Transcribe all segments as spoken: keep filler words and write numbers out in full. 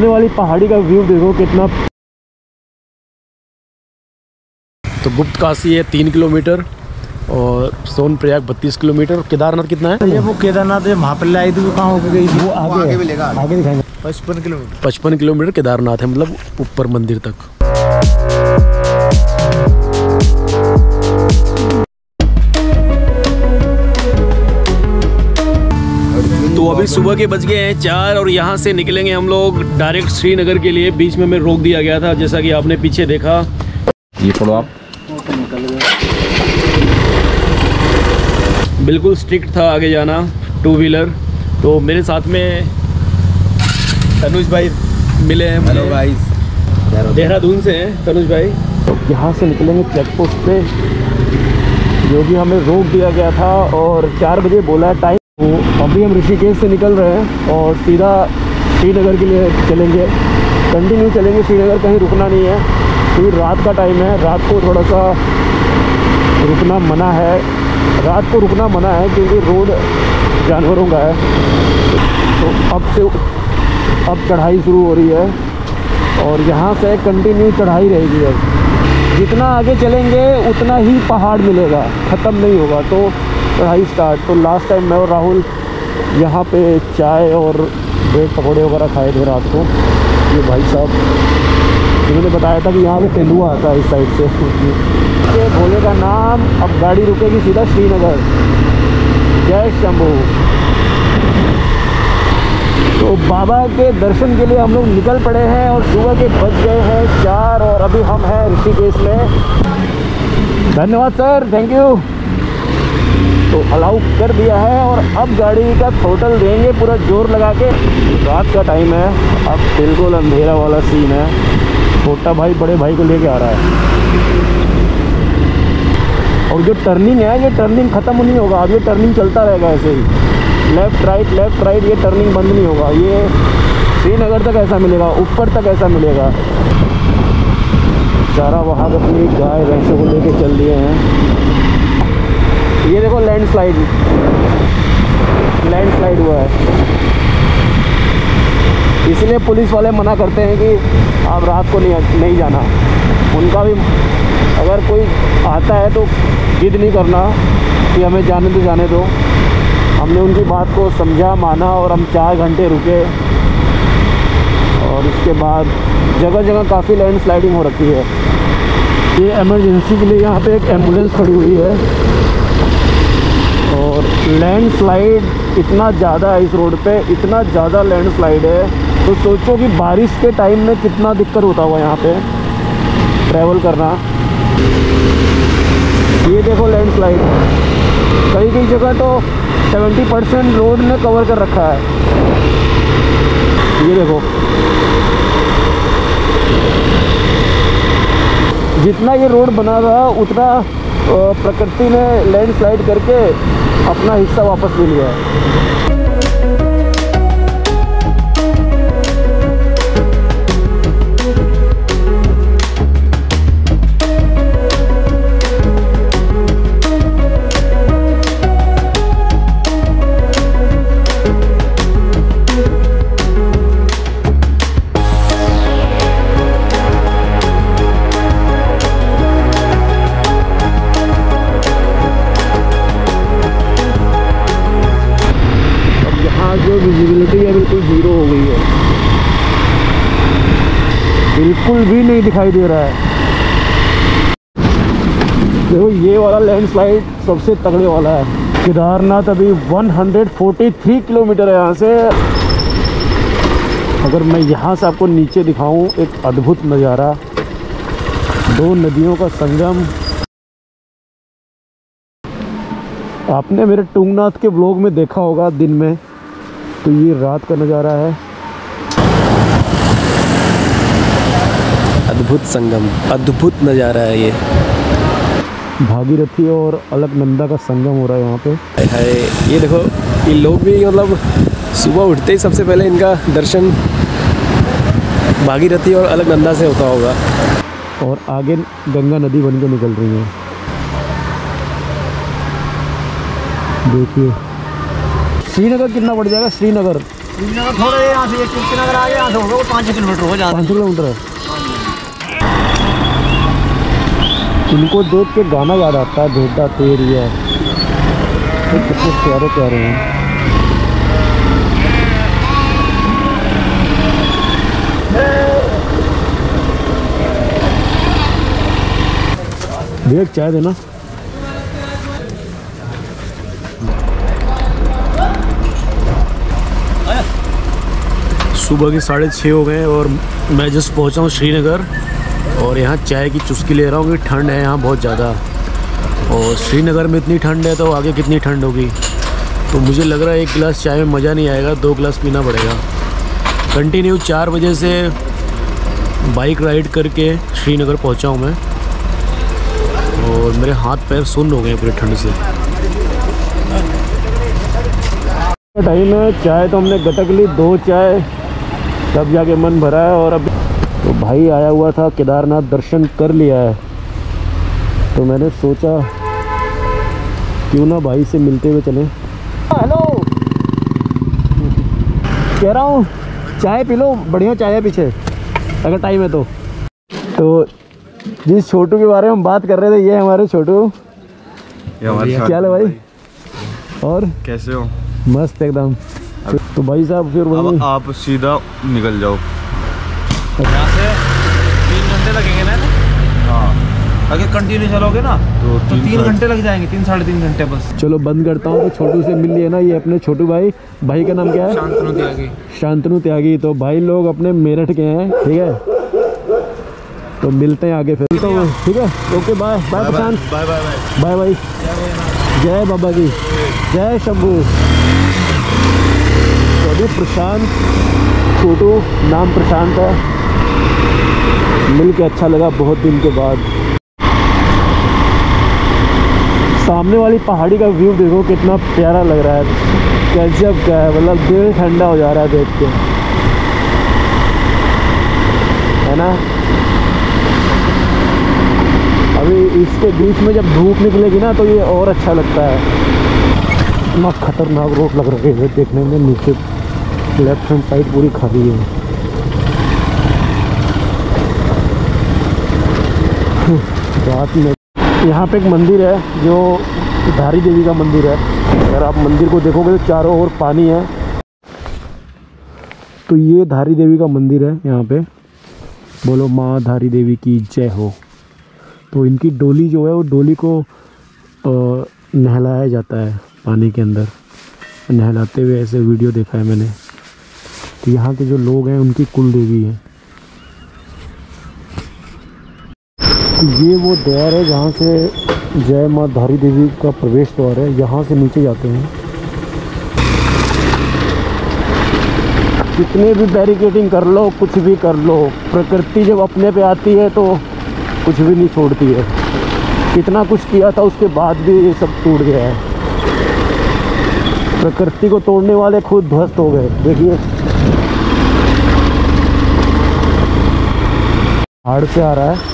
सामने वाली पहाड़ी का व्यू देखो कितना। तो गुप्त काशी है तीन किलोमीटर और सोनप्रयाग बत्तीस किलोमीटर। केदारनाथ कितना है? ये वो केदारनाथ है, वहाँ पर लाई थी, वो कहाँ हो गई थी? वो आगे, आगे मिलेगा, आगे दिखाएंगे। पचपन किलोमीटर पचपन किलोमीटर केदारनाथ है, मतलब ऊपर मंदिर तक। तो अभी सुबह के बज गए हैं चार और यहाँ से निकलेंगे हम लोग डायरेक्ट श्रीनगर के लिए। बीच में हमें रोक दिया गया था, जैसा कि आपने पीछे देखा। ये पढ़ो आप। बिल्कुल स्ट्रिक्ट था आगे जाना, टू व्हीलर। तो मेरे साथ में तनुज भाई मिले हैं। हेलो गाइस, देहरादून से हैं तनुज भाई। तो यहाँ से निकलेंगे चेक पोस्ट पे, जो कि हमें रोक दिया गया था और चार बजे बोला है टाइम। तो अभी हम ऋषिकेश से निकल रहे हैं और सीधा श्रीनगर के लिए चलेंगे। कंटिन्यू चलेंगे श्रीनगर, कहीं रुकना नहीं है क्योंकि रात का टाइम है। रात को थोड़ा सा रुकना मना है, रात को रुकना मना है क्योंकि रोड जानवरों का है। तो अब से अब चढ़ाई शुरू हो रही है और यहाँ से कंटिन्यू चढ़ाई रहेगी। अब जितना आगे चलेंगे उतना ही पहाड़ मिलेगा, ख़त्म नहीं होगा। तो चढ़ाई स्टार्ट। तो लास्ट टाइम मैं और राहुल यहाँ पे चाय और ब्रेड पकौड़े वगैरह खाए थे रात को। ये भाई साहब उन्होंने बताया था कि यहाँ पे तेंदुआ आता है इस साइड से। ये भोले का नाम। अब गाड़ी रुकेगी सीधा श्रीनगर। जय शंभू। तो बाबा के दर्शन के लिए हम लोग निकल पड़े हैं और सुबह के बज गए हैं चार और अभी हम हैं ऋषिकेश में। धन्यवाद सर, थैंक यू। तो अलाउ कर दिया है और अब गाड़ी का थ्रोटल देंगे पूरा जोर लगा के। रात का टाइम है, अब बिल्कुल अंधेरा वाला सीन है। छोटा भाई बड़े भाई को लेके आ रहा है और जो टर्निंग है ये टर्निंग ख़त्म नहीं होगा। अब ये टर्निंग चलता रहेगा ऐसे ही, लेफ़्ट राइट लेफ़्ट राइट, ये टर्निंग बंद नहीं होगा। ये श्रीनगर तक ऐसा मिलेगा, ऊपर तक ऐसा मिलेगा। चारा वहाँ पे अपनी गाय भैंसों को लेके चल दिए हैं। ये देखो लैंडस्लाइड, लैंडस्लाइड हुआ है। इसलिए पुलिस वाले मना करते हैं कि आप रात को नहीं नहीं जाना। उनका भी अगर कोई आता है तो जिद नहीं करना कि हमें जाने दो जाने दो। हमने उनकी बात को समझा, माना और हम चार घंटे रुके और उसके बाद जगह जगह काफ़ी लैंडस्लाइडिंग हो रखी है। ये इमरजेंसी के लिए यहाँ पे एक एम्बुलेंस खड़ी हुई है और लैंडस्लाइड इतना ज़्यादा है इस रोड पे, इतना ज़्यादा लैंडस्लाइड है। तो सोचो कि बारिश के टाइम में कितना दिक्कत होता होगा यहाँ पे ट्रैवल करना। ये देखो लैंडस्लाइड, कई कई जगह तो सत्तर परसेंट रोड ने कवर कर रखा है। ये देखो, जितना ये रोड बना रहा उतना प्रकृति ने लैंडस्लाइड करके अपना हिस्सा वापस ले लिया है। विजिबिलिटी है बिल्कुल ज़ीरो हो गई है, बिल्कुल भी नहीं दिखाई दे रहा है। देखो ये वाला लैंडस्लाइड सबसे तगड़े वाला है। केदारनाथ अभी एक सौ तैंतालीस किलोमीटर है यहाँ से। अगर मैं यहाँ से आपको नीचे दिखाऊं, एक अद्भुत नज़ारा, दो नदियों का संगम। आपने मेरे टुंगनाथ के ब्लॉग में देखा होगा दिन में, तो ये रात का नज़ारा है। अद्भुत संगम, अद्भुत नज़ारा है ये। भागीरथी और अलकनंदा का संगम हो रहा है यहाँ पे। हाय, ये देखो ये लोग भी मतलब सुबह उठते ही सबसे पहले इनका दर्शन भागीरथी और अलकनंदा से होता होगा। और आगे गंगा नदी बन के निकल रही है, देखिए। श्रीनगर कितना पड़ जाएगा? श्रीनगर श्रीनगर थोड़ा यहाँ से कीर्तिनगर आगे यहाँ से होगा वो पाँच छः किलोमीटर हो जाता है। पाँच किलोमीटर है। इनको देख के गाना याद आता है, भेजा तेरी है, तो कितने प्यारे प्यारे हैं। भैया चाय देना। सुबह के साढ़े छः हो गए और मैं जस्ट पहुंचा हूँ श्रीनगर और यहाँ चाय की चुस्की ले रहा हूँ कि ठंड है यहाँ बहुत ज़्यादा, और श्रीनगर में इतनी ठंड है तो आगे कितनी ठंड होगी। तो मुझे लग रहा है एक गिलास चाय में मज़ा नहीं आएगा, दो गिलास पीना पड़ेगा। कंटिन्यू चार बजे से बाइक राइड करके श्रीनगर पहुँचा हूँ मैं और मेरे हाथ पैर सुन्न हो गए पूरे ठंड से। टाइम है, चाय तो हमने गटक ली, दो चाय, तब जाके मन भरा है। और अब तो भाई आया हुआ था, केदारनाथ दर्शन कर लिया है, तो मैंने सोचा क्यों ना भाई से मिलते हुए चलें। हेलो, कह रहा हूँ चाय पी लो, बढ़िया चाय है पीछे अगर टाइम है तो। तो जिस छोटू के बारे में हम बात कर रहे थे, ये हमारे छोटू। क्या है भाई, और कैसे हो? मस्त एकदम। तो भाई साहब फिर अब आप सीधा निकल जाओ यहाँ से तीन घंटे लगेंगे ना। हाँ, अगर कंटिन्यू चलोगे ना तो, तो तीन घंटे लग जाएंगे, तीन साढ़े तीन घंटे बस। चलो बंद करता हूँ। तो छोटू से मिल लिए ना, ये अपने छोटू भाई। भाई का नाम क्या है? शांतनु त्यागी। शांतनु त्यागी। तो भाई लोग अपने मेरठ के हैं, ठीक है। तो मिलते हैं आगे फिर, तो ठीक है, okay bye bye Prashant, bye bye bye bye bye. जय बाबा की जय, शंभू। तो अभी प्रशांत, छोटू नाम प्रशांत है, मिल के अच्छा लगा बहुत दिन के बाद। सामने वाली पहाड़ी का व्यू देखो कितना प्यारा लग रहा है, गजब का है, मतलब दिल ठंडा हो जा रहा है देख के, है ना। अभी इसके बीच में जब धूप निकलेगी ना तो ये और अच्छा लगता है। इतना खतरनाक रोड लग रही है देखने में, नीचे लेफ्ट हैंड साइड पूरी खाली है। रात में यहाँ पे एक मंदिर है जो धारी देवी का मंदिर है। अगर आप मंदिर को देखोगे तो चारों ओर पानी है। तो ये धारी देवी का मंदिर है यहाँ पे। बोलो माँ धारी देवी की जय हो। तो इनकी डोली जो है वो डोली को आ, नहलाया जाता है पानी के अंदर, नहलाते हुए ऐसे वीडियो देखा है मैंने। तो यहाँ के जो लोग हैं उनकी कुल देवी है। तो ये वो द्वार है जहाँ से जय माँ धारी देवी का प्रवेश द्वार है, यहाँ से नीचे जाते हैं। कितने भी बैरिकेडिंग कर लो, कुछ भी कर लो, प्रकृति जब अपने पे आती है तो कुछ भी नहीं छोड़ती है। कितना कुछ किया था उसके बाद भी ये सब टूट गया है। प्रकृति को तोड़ने वाले खुद ध्वस्त हो गए। देखिए पहाड़ से आ रहा है।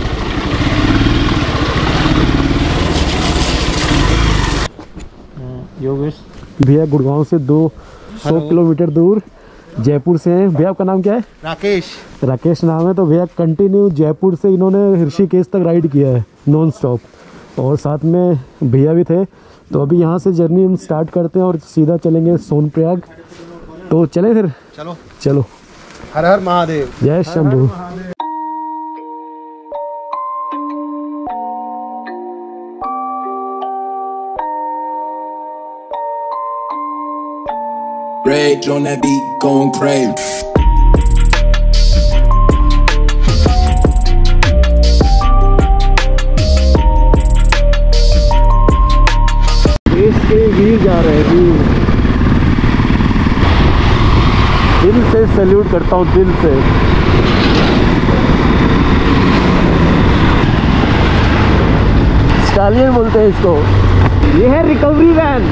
योगेश भैया गुड़गांव से दो सौ किलोमीटर दूर जयपुर से हैं। भैया आपका नाम क्या है? राकेश। राकेश नाम है। तो भैया कंटिन्यू जयपुर से इन्होंने ऋषिकेश तक राइड किया है नॉन स्टॉप, और साथ में भैया भी थे। तो अभी यहाँ से जर्नी हम स्टार्ट करते हैं और सीधा चलेंगे सोनप्रयाग। तो चले फिर, चलो चलो। हर हर महादेव। जय Shambhu. Rage on that beat, going crazy. इसके वीर जा रहे हैं, वीर। दिल से सैल्यूट करता हूँ, दिल से। स्टालियन बोलते हैं इसको। ये है रिकवरी वैन।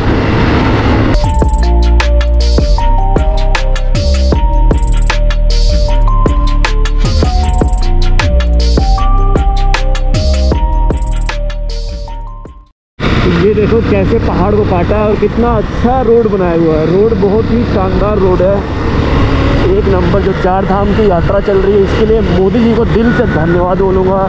ये देखो कैसे पहाड़ को काटा है और कितना अच्छा रोड बनाया हुआ है। रोड बहुत ही शानदार रोड है, एक नंबर। जो चार धाम की यात्रा चल रही है, इसके लिए मोदी जी को दिल से धन्यवाद बोलूँगा।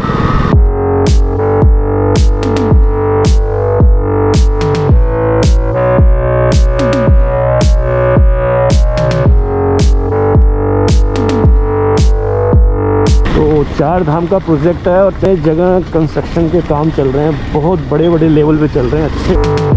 तो चार धाम का प्रोजेक्ट है और कई जगह कंस्ट्रक्शन के काम चल रहे हैं, बहुत बड़े बड़े लेवल पे चल रहे हैं, अच्छे।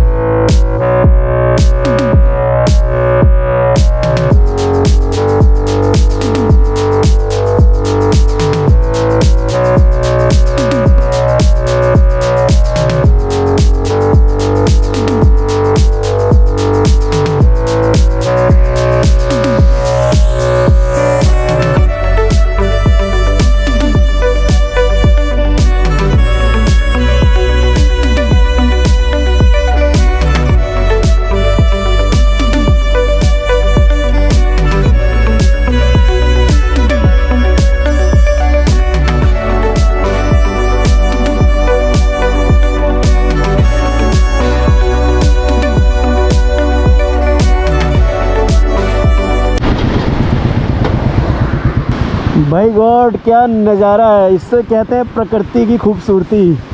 भाई गॉड क्या नज़ारा है, इससे कहते हैं प्रकृति की खूबसूरती।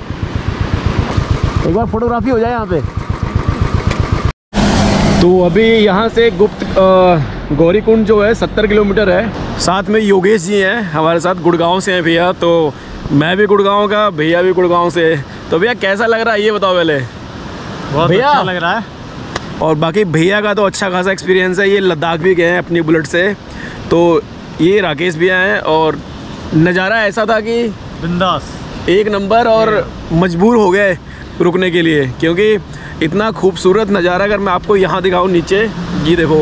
एक बार फोटोग्राफी हो जाए यहाँ पे। तो अभी यहाँ से गुप्त गौरीकुंड जो है सत्तर किलोमीटर है। साथ में योगेश जी हैं हमारे साथ, गुड़गांव से हैं भैया। तो मैं भी गुड़गांव का, भैया भी गुड़गांव से। तो भैया कैसा लग रहा है ये बताओ पहले। बहुत भैया अच्छा लग रहा है। और बाकी भैया का तो अच्छा खासा एक्सपीरियंस है, ये लद्दाख भी गए हैं अपनी बुलेट से। तो ये राकेश भैया हैं और नज़ारा ऐसा था कि बिंदास एक नंबर, और मजबूर हो गए रुकने के लिए क्योंकि इतना खूबसूरत नज़ारा। अगर मैं आपको यहाँ दिखाऊँ नीचे, ये देखो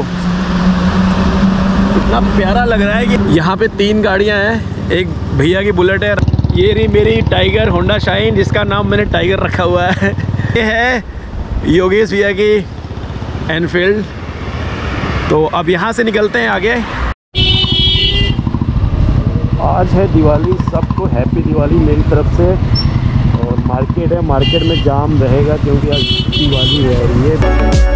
इतना प्यारा लग रहा है कि यहाँ पे तीन गाड़ियाँ हैं, एक भैया की बुलेट है, ये रही मेरी टाइगर होंडा शाइन जिसका नाम मैंने टाइगर रखा हुआ है, ये है योगेश भैया की एनफील्ड। तो अब यहाँ से निकलते हैं आगे। आज है दिवाली, सबको हैप्पी दिवाली मेरी तरफ से। और मार्केट है, मार्केट में जाम रहेगा क्योंकि आज दिवाली है। ये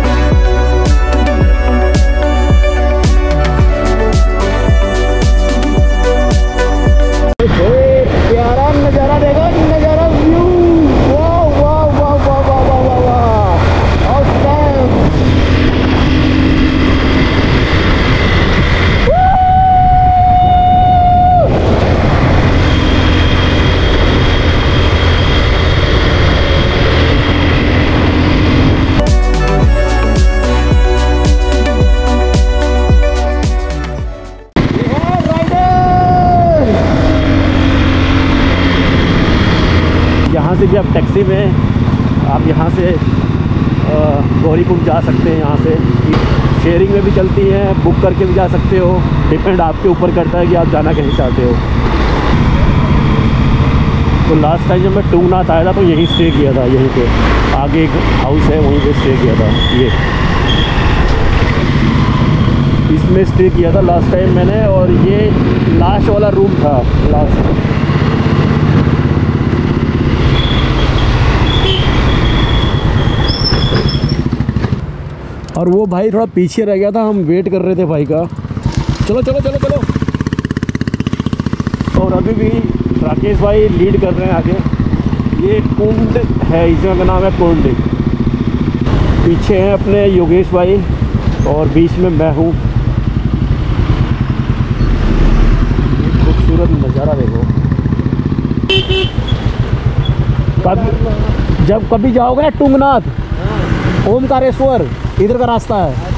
प्यारा नज़ारा देखो, नज़ारा व्यू, वाह वाह वाह वाह वाह वाह वाह वाह, आउटस्टैंडिंग। यहाँ से भी आप टैक्सी में आप यहाँ से गौरीकुंड जा सकते हैं। यहाँ से शेयरिंग में भी चलती हैं, बुक करके भी जा सकते हो, डिपेंड आपके ऊपर करता है कि आप जाना कहीं चाहते हो। तो लास्ट टाइम जब मैं टुंगनाथ आया था तो यहीं स्टे किया था, यहीं पे आगे एक हाउस है वहीं पे स्टे किया था। ये इसमें स्टे किया था लास्ट टाइम मैंने, और ये लास्ट वाला रूम था लास्ट। और वो भाई थोड़ा पीछे रह गया था, हम वेट कर रहे थे भाई का। चलो चलो चलो चलो। और अभी भी राकेश भाई लीड कर रहे हैं आगे। ये कुंड है, इस जगह का नाम है कुंड। पीछे हैं अपने योगेश भाई और बीच में मैं हूँ। खूबसूरत नज़ारा देखो। कभी जब कभी जाओगे ना टुंगनाथ, ओमकारेश्वर, इधर का रास्ता है।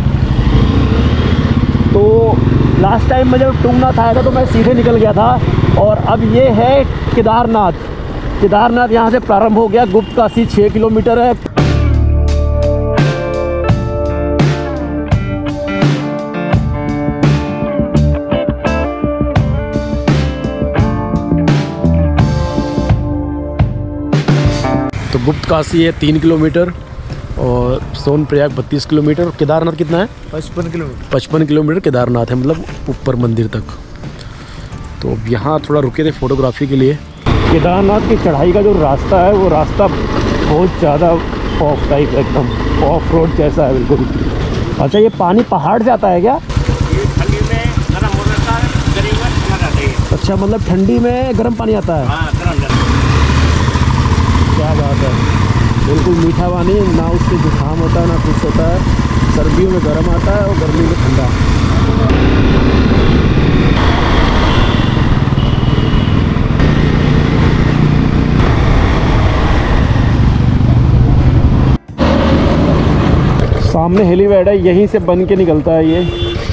तो लास्ट टाइम मैं जब टुंगनाथ आया था तो मैं सीधे निकल गया था, और अब ये है केदारनाथ। केदारनाथ यहाँ से प्रारंभ हो गया। गुप्त काशी छः किलोमीटर है। तो गुप्त काशी है तीन किलोमीटर और सोनप्रयाग बत्तीस किलोमीटर। केदारनाथ कितना है? पचपन किलोमीटर पचपन किलोमीटर केदारनाथ है, मतलब ऊपर मंदिर तक। तो यहाँ थोड़ा रुके थे फोटोग्राफी के लिए। केदारनाथ की चढ़ाई का जो रास्ता है वो रास्ता बहुत ज़्यादा ऑफ टाइप एकदम ऑफ रोड जैसा है बिल्कुल। अच्छा ये पानी पहाड़ से आता है क्या? ठंडी में गर्म हो जाता है, गर्मी में ठंडा रहता है। अच्छा मतलब ठंडी में गर्म पानी आता है। हाँ गर्म रहता क्या बात है, बिल्कुल मीठा पानी, ना उससे जुकाम होता है ना कुछ होता है। सर्दियों में गर्म आता है और गर्मी में ठंडा। सामने हेलीपैड है, यहीं से बन के निकलता है ये।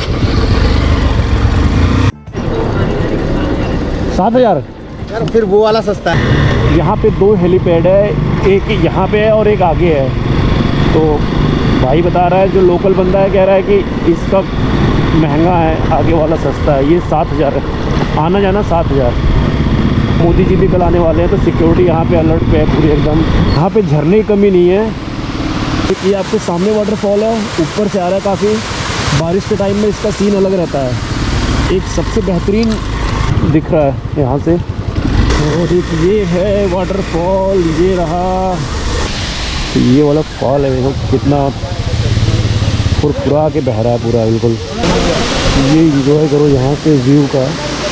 सात हज़ार फिर वो वाला सस्ता है। यहाँ पे दो हेलीपैड है, एक यहाँ पे है और एक आगे है। तो भाई बता रहा है, जो लोकल बंदा है कह रहा है कि इसका महंगा है, आगे वाला सस्ता है। ये सात हज़ार है, आना जाना सात हज़ार। मोदी जी भी कल आने वाले हैं तो सिक्योरिटी यहाँ पे अलर्ट पे है पूरी एकदम। यहाँ पे झरने की कमी नहीं है। ये आपके सामने वाटरफॉल है, ऊपर से आ रहा है काफ़ी। बारिश के टाइम में इसका सीन अलग रहता है, एक सबसे बेहतरीन दिख रहा है यहाँ से। और एक ये है वाटरफॉल, ये रहा ये वाला फॉल है। देखो कितना फुरफुरा के बह रहा है पूरा बिल्कुल। ये एंजॉय करो यहाँ से व्यू का,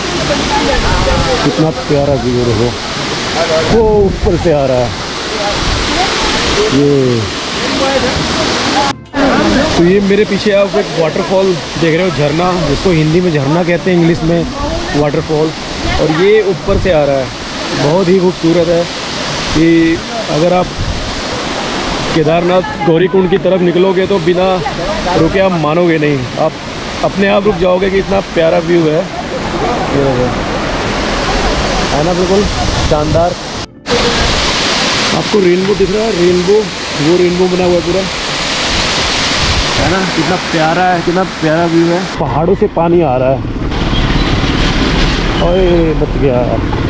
कितना प्यारा व्यू देखो, वो ऊपर से आ रहा है ये। तो ये मेरे पीछे आप एक वाटरफॉल देख रहे हो, झरना, जिसको हिंदी में झरना कहते हैं, इंग्लिश में वाटरफॉल। और ये ऊपर से आ रहा है, बहुत ही खूबसूरत है। कि अगर आप केदारनाथ गौरीकुंड की तरफ निकलोगे तो बिना रुके आप मानोगे नहीं, आप अपने आप रुक जाओगे कि इतना प्यारा व्यू है। ये है ना, बिल्कुल शानदार। आपको रेनबो दिख रहा है, रेनबो, वो रेनबो बना हुआ है पूरा, है ना, कितना प्यारा है, कितना प्यारा व्यू है। पहाड़ों से पानी आ रहा है, ओए बच गया।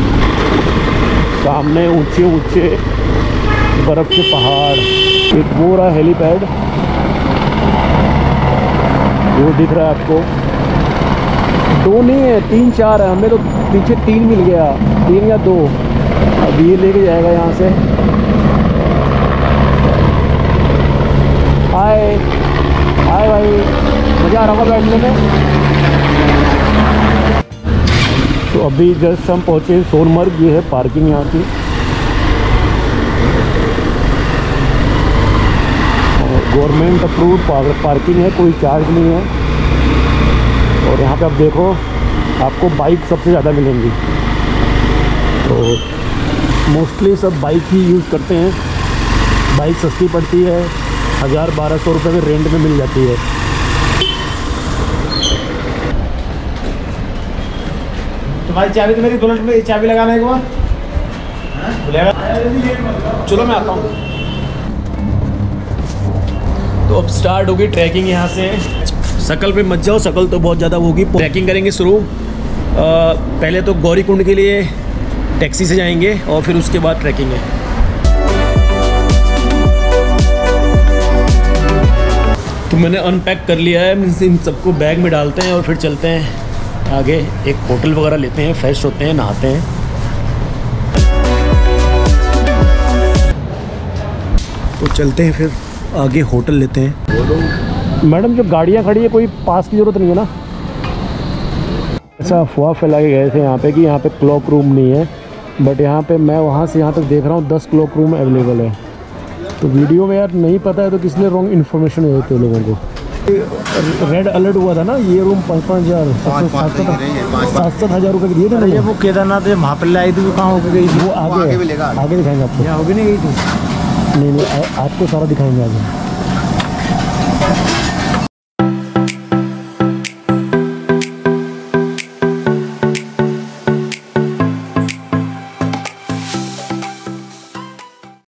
सामने ऊंचे ऊंचे बर्फ के पहाड़, एक वो रहा हेलीपैड, वो दिख रहा है आपको। दो नहीं है, तीन चार है, हमें तो पीछे तीन मिल गया, तीन या दो। अब ये लेके जाएगा यहाँ से। हाय हाय भाई, मज़ा आ रहा होगा बैठने में। तो अभी जस्ट हम पहुँचे सोनमर्ग, ये है पार्किंग यहाँ की। गवर्नमेंट अप्रूव पार्किंग है, कोई चार्ज नहीं है। और यहाँ पे आप देखो, आपको बाइक सबसे ज़्यादा मिलेंगी। तो मोस्टली सब बाइक ही यूज़ करते हैं। बाइक सस्ती पड़ती है, हज़ार बारह सौ रुपये में रेंट में मिल जाती है। तुम्हारी चाबी तो मेरी बुलेट में, चाबी लगाना एक बार बुलेगा। चलो मैं आता हूँ। तो अब स्टार्ट होगी ट्रैकिंग यहाँ से। सकल पे मत जाओ, सकल तो बहुत ज़्यादा होगी। ट्रैकिंग करेंगे शुरू। पहले तो गौरीकुंड के लिए टैक्सी से जाएंगे और फिर उसके बाद ट्रैकिंग है। तो मैंने अनपैक कर लिया है, मीन्स इन सबको बैग में डालते हैं और फिर चलते हैं आगे। एक होटल वगैरह लेते हैं, फ्रेश होते हैं, नहाते हैं। तो चलते हैं फिर आगे, होटल लेते हैं। मैडम जो गाड़ियाँ खड़ी है, कोई पास की ज़रूरत नहीं है ना? ऐसा अफवाह फैला के गए थे यहाँ पे कि यहाँ पे क्लॉक रूम नहीं है, बट यहाँ पे मैं वहाँ से यहाँ तक देख रहा हूँ दस क्लॉक रूम अवेलेबल है। तो वीडियो में यार नहीं पता है तो किस लिए रॉन्ग इन्फॉर्मेशन दे देते लोगों को। रेड अलर्ट हुआ था ना, ये रूम पाँच पाँच हज़ार सात सात सात हज़ार रुपये के दिए थे। वो केदारनाथ वहाँ पर लाई थी, कहाँ हो गई? वो आगे आगे दिखाएंगे आपको। यहाँ होगी नहीं गई थी? नहीं नहीं, आपको सारा दिखाएंगे आगे।